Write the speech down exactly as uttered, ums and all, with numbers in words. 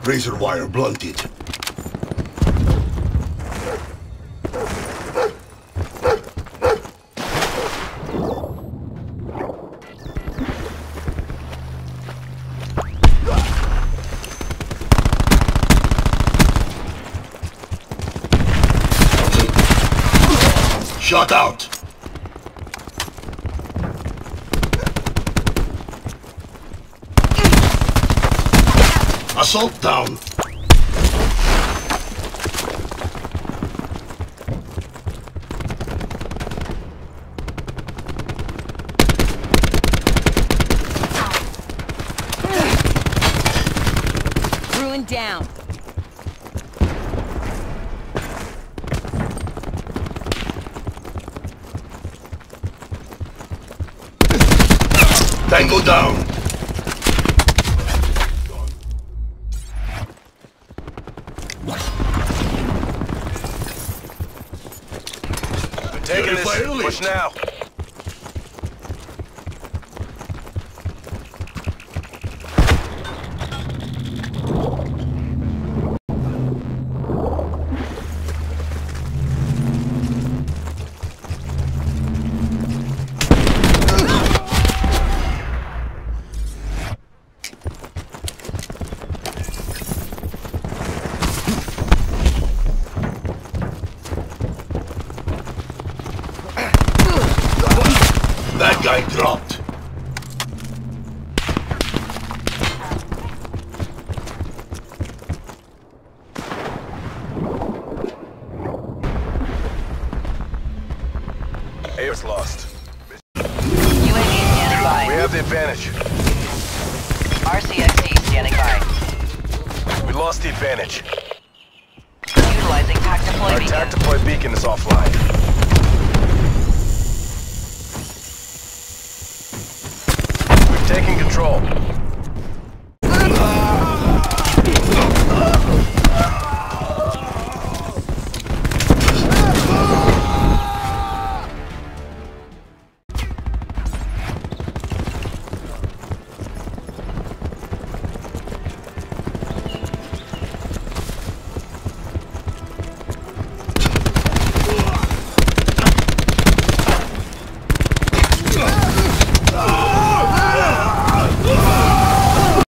Razor wire blunted. Shot out! Assault down! Ruin down. Tango down! Taking this. Push now. That guy dropped. Air's lost. U A V standing by. We have the advantage. R C X D standing by. We lost the advantage. Utilizing T A C deploy Our beacon. T A C deploy beacon is offline. Taking control.